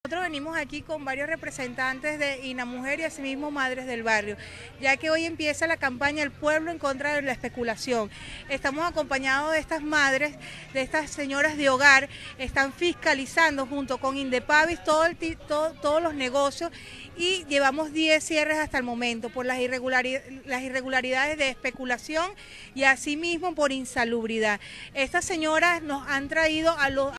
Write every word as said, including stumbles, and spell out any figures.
Nosotros venimos aquí con varios representantes de INAMUJER y asimismo Madres del Barrio, ya que hoy empieza la campaña El Pueblo en contra de la especulación. Estamos acompañados de estas madres, de estas señoras de hogar, están fiscalizando junto con Indepavis todo el, todo, todos los negocios y llevamos diez cierres hasta el momento por las irregularidades, las irregularidades de especulación y asimismo por insalubridad. Estas señoras nos han traído a los